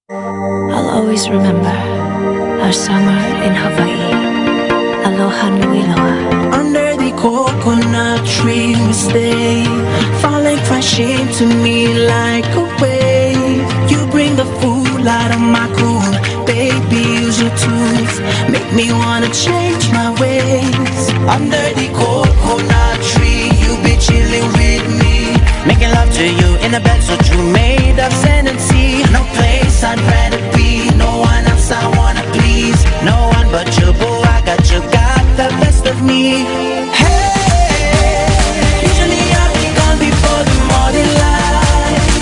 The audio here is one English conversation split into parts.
I'll always remember our summer in Hawaii. Aloha nui loa. Under the coconut tree we stay, falling crashing to me like a wave. You bring the fool out of my cool, baby, use your tools, make me wanna change my ways. Under the coconut tree, you be chilling with me, making love to you in a bed so true, made of sand and sea. No place I'd rather be, no one else I wanna please, no one but you, boo, I got you, got the best of me. Hey, usually I'll be gone before the morning light.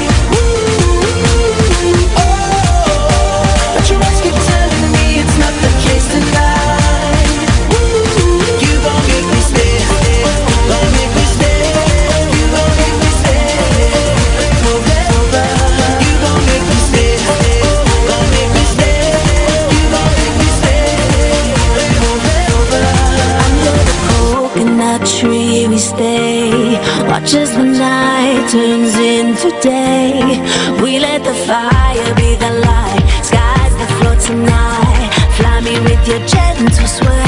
Ooh, oh, but your eyes keep telling me it's not the case tonight. Ooh, you gon' make me stay, gon' make me stay, you gon' make me stay forever. You gon' make me stay, gon' make me stay, you gon' make me stay forever. Under the coconut tree we stay, watch as the night turns into day. We let the fire be the light, skies that float tonight. Fly me with your gentle sway.